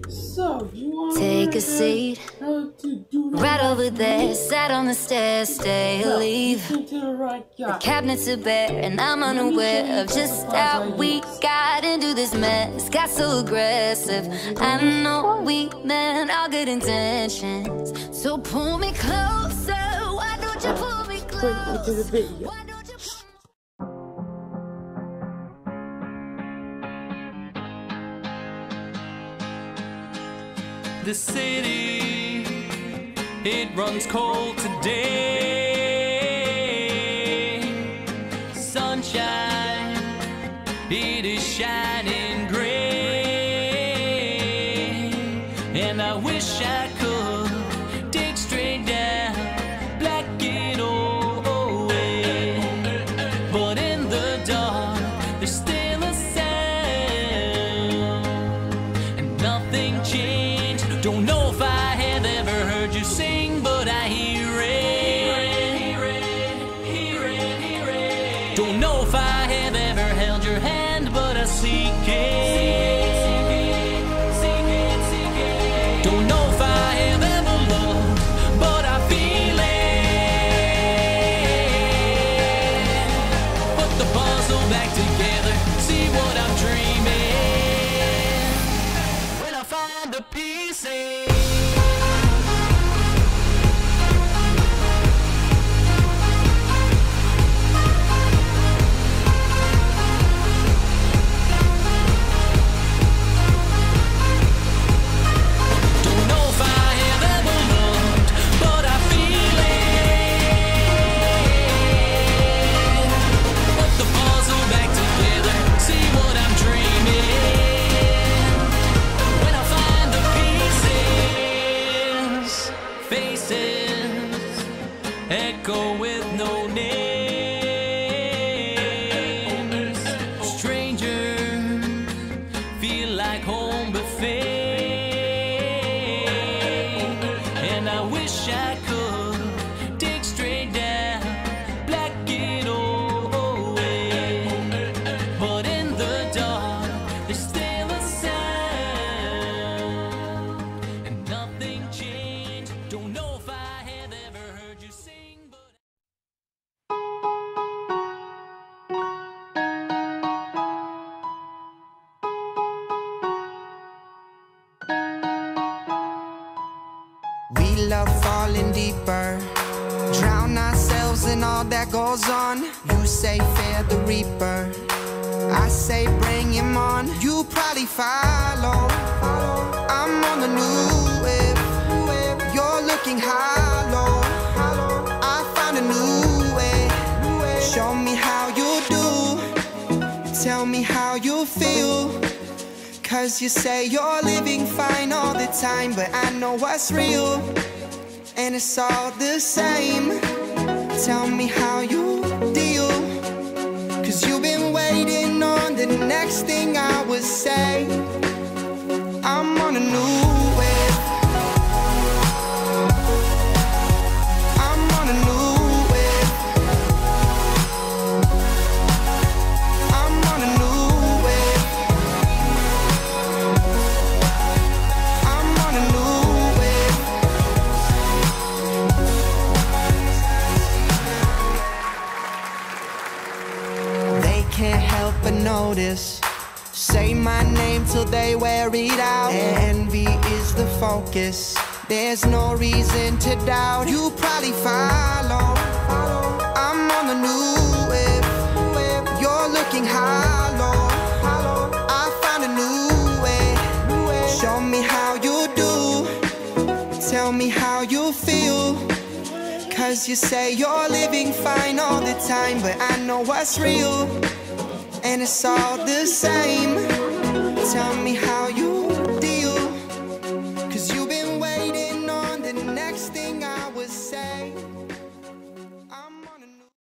Take a seat right over there. Sat on the stairs, stay or leave. The cabinets are bare and I'm unaware of just how we got into this mess. Got so aggressive. I know we meant all good intentions. So pull me closer. Why don't you pull me closer? Why don't you... The city, it runs cold today. Sunshine, it is shining gray. And I wish I could dig straight down, black it all away. But in the dark, there's still a sound, and nothing changed. Don't know if I have ever heard you sing, but I hear it. Don't know if I have ever held your hand, but I seek it. Don't know if I have ever loved, but I feel it. Put the puzzle back together, see what I'm dreaming. When I find the pieces. Echo with no names. Strangers feel like home buffet. And I wish I could dig straight down, black it all away. But in the dark, there's still a sound, and nothing changed. Don't know if I have ever heard you sing. We love falling deeper, drown ourselves in all that goes on. You say fear the reaper, I say bring him on. You probably follow, I'm on the new wave. You're looking hollow, I found a new way. Show me how you do, tell me how you feel. Cause you say you're living fine all the time, but I know what's real, and it's all the same. Tell me how you deal, cause you've been waiting on the next thing I would say. I'm on a new wave, I'm on a new wave, I'm on a new wave, I'm on a new wave. They can't help but notice, say my name till they wear it out. Envy is the focus, there's no reason to doubt. You probably follow, I'm on the new wave. You're looking hollow, I found a new way. Show me how you do, tell me how you feel. Cause you say you're living fine all the time, but I know what's real, and it's all the same.